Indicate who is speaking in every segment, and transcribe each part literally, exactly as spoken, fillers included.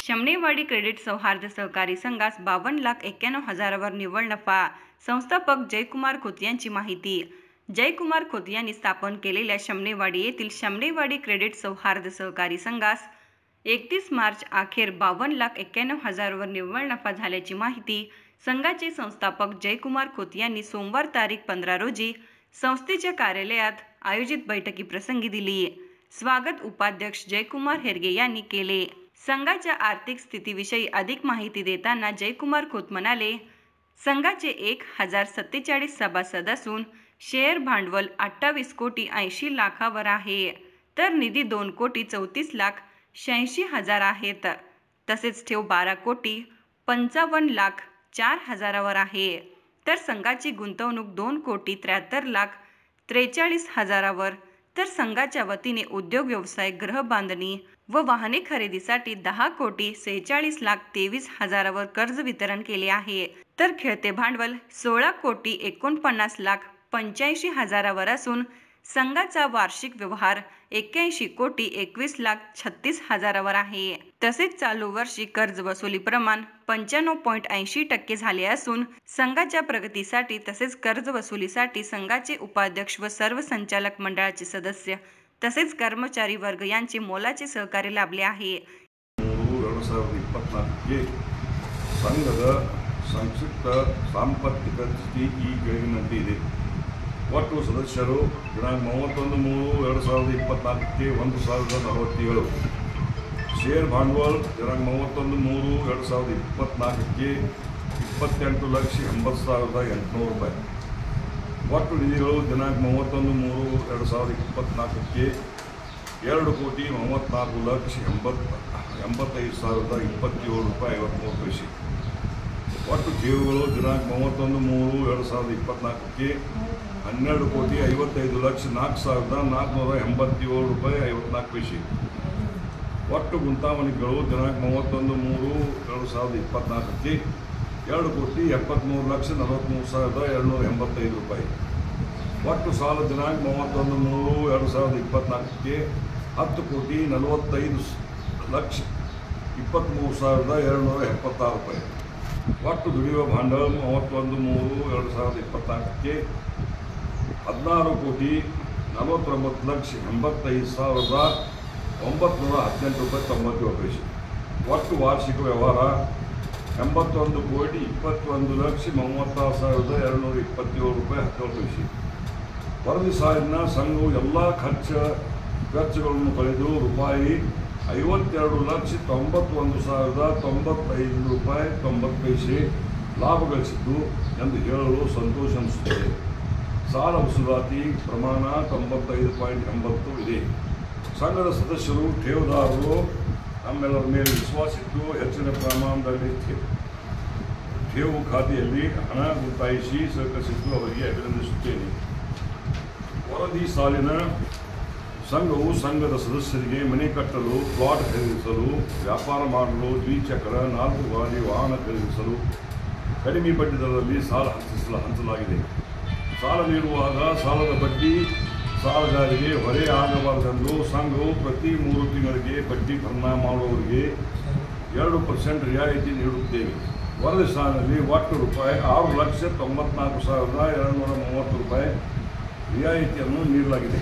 Speaker 1: Shamnewadi credit सौहार्द सहकारी संघास बावन्न लाख एक्क्याण्णव हजारावर निव्वळ नफा. संस्थापक जयकुमार खोत यांची माहिती. जयकुमार खोत यांनी स्थापन केलेल्या शमनेवाडी येथील शमनेवाडी क्रेडिट सौहार्द सहकारी संघास एकतीस मार्च अखेर बावन्न लाख एक्क्याण्णव हजारावर निव्वळ नफा झाल्याची माहिती संघाचे संस्थापक जयकुमार खोत यांनी सोमवार तारीख पंधरा रोजी संस्थेच्या कार्यालयात आयोजित बैठकीप्रसंगी दिली. स्वागत उपाध्यक्ष जयकुमार हेरगे यांनी केले. संघाच्या आर्थिक स्थितीविषयी अधिक माहिती देताना जयकुमार खोत म्हणाले, संघाचे एक हजार सत्तेचाळीस सभासद असून शेअर भांडवल अठ्ठावीस कोटी ऐंशी लाखावर आहे, तर निधी दोन कोटी चौतीस लाख शहाऐंशी हजार आहेत. तसेच ठेव बारा कोटी पंचावन्न लाख चार हजारावर आहे, तर संघाची गुंतवणूक दोन कोटी त्र्याहत्तर लाख त्रेचाळीस हजारावर, तर संघाच्या वतीने उद्योग व्यवसाय गृह बांधणी व वाहने खरेदीसाठी दहा कोटी सेहेचाळीस लाख तेवीस हजारावर कर्ज वितरण केले आहे, तर खेळते भांडवल सोळा कोटी एकोणपन्नास लाख पंच्याऐंशी हजारावर असून संघाचा वार्षिक व्यवहार एक्क्याऐंशी कोटी एकवीस लाख छत्तीस हजारावर आहे. तसेच चालू वर्षी कर्ज वसुली प्रमाण पंच्याण्णव पॉईंट ऐंशी टक्के झाले असून संघाच्या प्रगतीसाठी तसेच कर्ज वसुलीसाठी संघाचे उपाध्यक्ष व सर्व संचालक मंडळाचे सदस्य तसेच कर्मचारी वर्ग यांचे मोलाचे सहकार्य लाभले आहे.
Speaker 2: ಎರಡು ಸಾವಿರದ ಇಪ್ಪತ್ನಾಲ್ಕಕ್ಕೆ ಸಂಘದ ಸಂಕ್ಷಿಪ್ತ ಸಾಂಪತ್ತಿಕ ಸ್ಥಿತಿ ಈ ಕೆಳಗಿನಂತೆ ಇದೆ. ಒಟ್ಟು ಸದಸ್ಯರು ದಿನಾಂಕ ಮೂವತ್ತೊಂದು ಮೂರು ಎರಡು ಸಾವಿರದ ಇಪ್ಪತ್ನಾಲ್ಕಕ್ಕೆ ಒಂದು ಸಾವಿರದ ನಲವತ್ತೇಳು. ಶೇರ್ ಭಾಂಡವಲ್ ದಿನಾಂಕ ಮೂವತ್ತೊಂದು ಮೂರು ಎರಡು ಸಾವಿರದ ಇಪ್ಪತ್ನಾಲ್ಕಕ್ಕೆ ಇಪ್ಪತ್ತೆಂಟು ಲಕ್ಷ ಎಂಬತ್ತು ಸಾವಿರದ ಎಂಟುನೂರು ರೂಪಾಯಿ. ಒಟ್ಟು ನಿಧಿಗಳು ದಿನಾಂಕ ಮೂವತ್ತೊಂದು ಮೂರು ಎರಡು ಸಾವಿರದ ಇಪ್ಪತ್ನಾಲ್ಕಕ್ಕೆ ಎರಡು ಕೋಟಿ ಮೂವತ್ತ್ನಾಲ್ಕು ಲಕ್ಷ ಎಂಬತ್ತು ಎಂಬತ್ತೈದು ಸಾವಿರದ ಇಪ್ಪತ್ತೇಳು ರೂಪಾಯಿ ಐವತ್ತ್ಮೂರು ಪೈಸೆ. ಒಟ್ಟು ಠೇವುಗಳು ದಿನಾಂಕ ಮೂವತ್ತೊಂದು ಮೂರು ಎರಡು ಸಾವಿರದ ಇಪ್ಪತ್ನಾಲ್ಕಕ್ಕೆ ಹನ್ನೆರಡು ಕೋಟಿ ಐವತ್ತೈದು ಲಕ್ಷ ನಾಲ್ಕು ಸಾವಿರದ ನಾಲ್ಕುನೂರ ಎಂಬತ್ತೇಳು ರೂಪಾಯಿ ಐವತ್ನಾಲ್ಕು ಪೈಸೆ. ಒಟ್ಟು ಗುಂತಾವಣಿಗಳು ದಿನಾಂಕ ಮೂವತ್ತೊಂದು ಮೂರು ಎರಡು ಸಾವಿರದ ಇಪ್ಪತ್ನಾಲ್ಕಕ್ಕೆ ಎರಡು ಕೋಟಿ ಎಪ್ಪತ್ತ್ಮೂರು ಲಕ್ಷ ನಲವತ್ತ್ಮೂರು ಸಾವಿರದ ಎರಡುನೂರ ಎಂಬತ್ತೈದು ರೂಪಾಯಿ. ಒಟ್ಟು ಸಾಲ ದಿನಾಂಕ ಮೂವತ್ತೊಂದು ಮೂರು ಎರಡು ಸಾವಿರದ ಇಪ್ಪತ್ನಾಲ್ಕಕ್ಕೆ ಹತ್ತು ಕೋಟಿ ನಲವತ್ತೈದು ಲಕ್ಷ ಇಪ್ಪತ್ತ್ಮೂರು ಸಾವಿರದ ಎರಡುನೂರ ಎಪ್ಪತ್ತಾರು ರೂಪಾಯಿ. ಒಟ್ಟು ದುಡಿಯುವ ಭಾಂಡವಲ ಮೂವತ್ತೊಂದು ಮೂರು ಎರಡು ಸಾವಿರದ ಇಪ್ಪತ್ನಾಲ್ಕಕ್ಕೆ ಹದಿನಾರು ಕೋಟಿ ನಲವತ್ತೊಂಬತ್ತು ಲಕ್ಷ ಎಂಬತ್ತೈದು ಸಾವಿರದ ಒಂಬತ್ತುನೂರ ಹದಿನೆಂಟು ರೂಪಾಯಿ ತೊಂಬತ್ತೇಳು ಪೈಸೆ. ಒಟ್ಟು ವಾರ್ಷಿಕ ವ್ಯವಹಾರ ಎಂಬತ್ತೊಂದು ಕೋಟಿ ಇಪ್ಪತ್ತೊಂದು ಲಕ್ಷ ಮೂವತ್ತಾರು ಸಾವಿರದ ಎರಡುನೂರ ಇಪ್ಪತ್ತೇಳು ರೂಪಾಯಿ ಹದಿನೇಳು ಪೈಸೆ. ವರದಿ ಸಾಲಿನ ಸಂಘವು ಎಲ್ಲ ಖರ್ಚ ವೆಚ್ಚಗಳನ್ನು ಕಳೆದು ರೂಪಾಯಿ ಐವತ್ತೆರಡು ಲಕ್ಷ ತೊಂಬತ್ತೊಂದು ಸಾವಿರದ ತೊಂಬತ್ತೈದು ರೂಪಾಯಿ ತೊಂಬತ್ತು ಪೈಸೆ ಲಾಭ ಗಳಿಸಿದ್ದು ಎಂದು ಹೇಳಲು ಸಂತೋಷ ಅನಿಸುತ್ತದೆ. ಸಾಲ ವಸೂಲಾತಿ ಪ್ರಮಾಣ ತೊಂಬತ್ತೈದು ಪಾಯಿಂಟ್ ಎಂಬತ್ತು ಇದೆ. ಸಂಘದ ಸದಸ್ಯರು ಠೇವುದಾರರು ನಮ್ಮೆಲ್ಲರ ಮೇಲೆ ವಿಶ್ವಾಸಿಟ್ಟು ಹೆಚ್ಚಿನ ಪ್ರಮಾಣದಲ್ಲಿ ಠೇವು ಖಾತೆಯಲ್ಲಿ ಹಣ ಗುತ್ತಾಯಿಸಿ ಸಹಕರಿಸಿದ್ದು ಅವರಿಗೆ ಅಭಿನಂದಿಸುತ್ತೇನೆ. ವರದಿ ಸಾಲಿನ ಸಂಘವು ಸಂಘದ ಸದಸ್ಯರಿಗೆ ಮನೆ ಕಟ್ಟಲು, ಪ್ಲಾಟ್ ಖರೀದಿಸಲು, ವ್ಯಾಪಾರ ಮಾಡಲು, ದ್ವಿಚಕ್ರ ನಾಲ್ಕು ಗಾಡಿ ವಾಹನ ಖರೀದಿಸಲು ಕಡಿಮೆ ಬಡ್ಡಿ ದರದಲ್ಲಿ ಸಾಲ ಹಂಚಿಸಲ ಹಂಚಲಾಗಿದೆ. ಸಾಲ ನೀಡುವಾಗ ಸಾಲದ ಬಡ್ಡಿ ಸಾಲಗಾರರಿಗೆ ಹೊರೆ ಆಗಬಾರದೆಂದು ಸಂಘವು ಪ್ರತಿ ಮೂರು ತಿಂಗಳಿಗೆ ಬಡ್ಡಿ ಭರ್ನಾ ಮಾಡುವವರಿಗೆ ಎರಡು ಪರ್ಸೆಂಟ್ ರಿಯಾಯಿತಿ ನೀಡುತ್ತೇವೆ. ವರದಿ ಸಾಲಿನಲ್ಲಿ ಒಟ್ಟು ರೂಪಾಯಿ ಆರು ಲಕ್ಷ ತೊಂಬತ್ನಾಲ್ಕು ಸಾವಿರದ ಎರಡುನೂರ ಮೂವತ್ತು ರೂಪಾಯಿ ರಿಯಾಯಿತಿಯನ್ನು ನೀಡಲಾಗಿದೆ.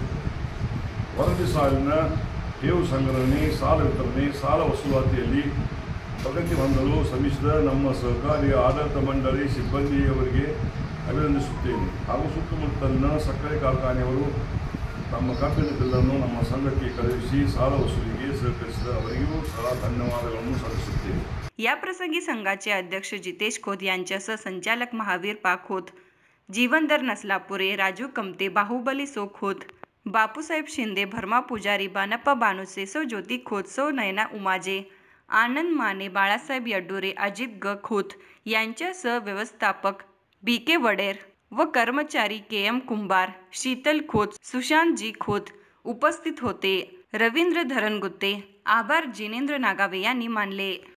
Speaker 2: ವರದಿ ಸಾಲಿನ ಠೇವು ಸಂಗ್ರಹಣೆ, ಸಾಲ ವಿತರಣೆ, ಸಾಲ ವಸೂಲಾತಿಯಲ್ಲಿ ಪ್ರಗತಿ ಹೊಂದಲು ಶ್ರಮಿಸಿದ ನಮ್ಮ ಸಹಕಾರಿ ಆಡಳಿತ ಮಂಡಳಿ ಸಿಬ್ಬಂದಿಯವರಿಗೆ ಅಭಿನಂದಿಸುತ್ತೇನೆ. ಹಾಗೂ ಸುತ್ತಮುತ್ತಲಿನ ಸಕ್ಕರೆ ಕಾರ್ಖಾನೆಯವರು ತಮ್ಮ ಕಬ್ಬಿನ ಬಿಲ್ಲನ್ನು ನಮ್ಮ ಸಂಘಕ್ಕೆ ಕಳುಹಿಸಿ ಸಾಲ ವಸೂಲಿಗೆ ಸಹಕರಿಸಿದ ಅವರಿಗೂ ಸಹ ಧನ್ಯವಾದಗಳನ್ನು ಸಲ್ಲಿಸುತ್ತೇನೆ.
Speaker 1: याप्रसंगी संघाचे अध्यक्ष जितेश खोत यांच्यासह संचालक महावीर पा खोत, जीवनधर नसलापुरे, राजू कमते, बाहुबली सो खोत, बापूसाहेब शिंदे, भरमा पुजारी, बानप्पा बानुसे, सौ ज्योती खोत, सौ नयना उमाजे, आनंद माने, बाळासाहेब यड्डुरे, अजित ग खोत यांच्यासह व्यवस्थापक बी के वडेर व कर्मचारी K M Kumbhar, Shital Khot, Sushant G Khot उपस्थित होते. रवींद्र धरणगुत्ते आभार जिनेंद्र नागावे यांनी मानले.